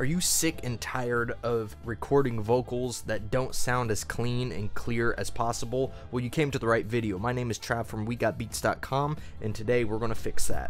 Are you sick and tired of recording vocals that don't sound as clean and clear as possible? Well, you came to the right video. My name is Trav from WeGotBeats.com, and today we're going to fix that.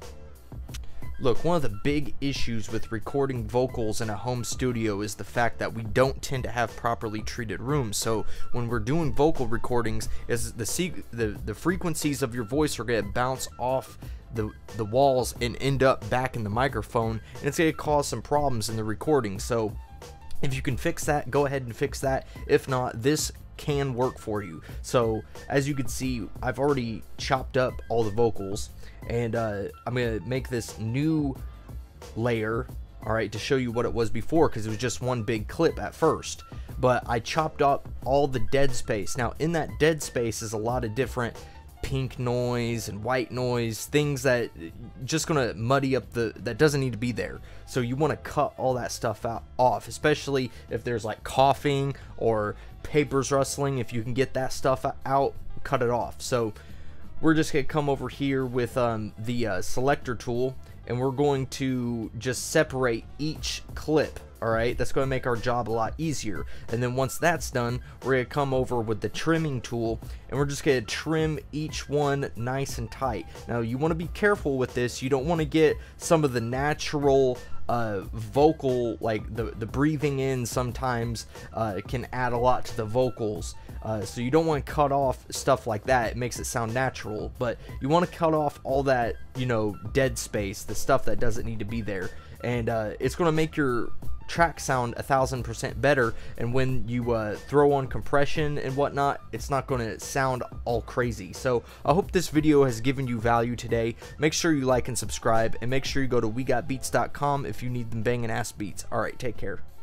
Look, one of the big issues with recording vocals in a home studio is the fact that we don't tend to have properly treated rooms. So when we're doing vocal recordings, is the frequencies of your voice are going to bounce off the walls and end up back in the microphone, and it's going to cause some problems in the recording. So if you can fix that, go ahead and fix that. If not, this can work for you. So as you can see, I've already chopped up all the vocals, and I'm gonna make this new layer, all right, to show you what it was before, because it was just one big clip at first. But I chopped up all the dead space. Now in that dead space is a lot of different pink noise and white noise, things that just gonna muddy up that doesn't need to be there. So you want to cut all that stuff off, especially if there's like coughing or papers rustling. If you can get that stuff out, cut it off. So we're just gonna come over here with the selector tool, and we're going to just separate each clip. All right, that's going to make our job a lot easier. And then once that's done, we're going to come over with the trimming tool, and we're just going to trim each one nice and tight. Now you want to be careful with this. You don't want to get some of the natural vocal, like the breathing in sometimes can add a lot to the vocals. So you don't want to cut off stuff like that. It makes it sound natural, but you want to cut off all that, you know, dead space, the stuff that doesn't need to be there. And it's going to make your track sound 1000% better, and when you throw on compression and whatnot, it's not going to sound all crazy. So I hope this video has given you value today. Make sure you like and subscribe, and make sure you go to WeGotBeats.com if you need them banging ass beats. Alright, take care.